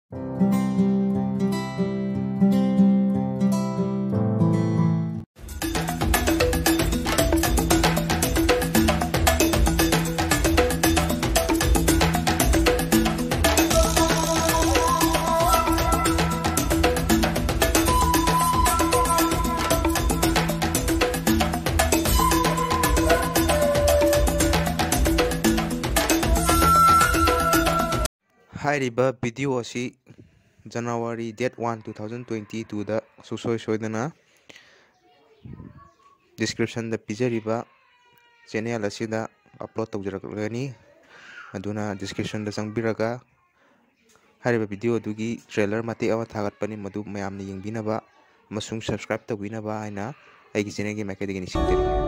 हाइरिबा video असी जनवरी date 1 2022 दा सुसोय सोयदना डिस्क्रिप्शन दा पिजरिबा चैनल असिदा अपलोड तौजरगनी अदुना डिस्क्रिप्शन दा संगबिरगा हाइरिबा वीडियो दुगी ट्रेलर मते अवा थागतपनि मदु मयामनि यंगबिनबा मसुंग सब्सक्राइब तौबिनबा आइना आइगी चैनल गी माइकेदगी निसिंगदरी।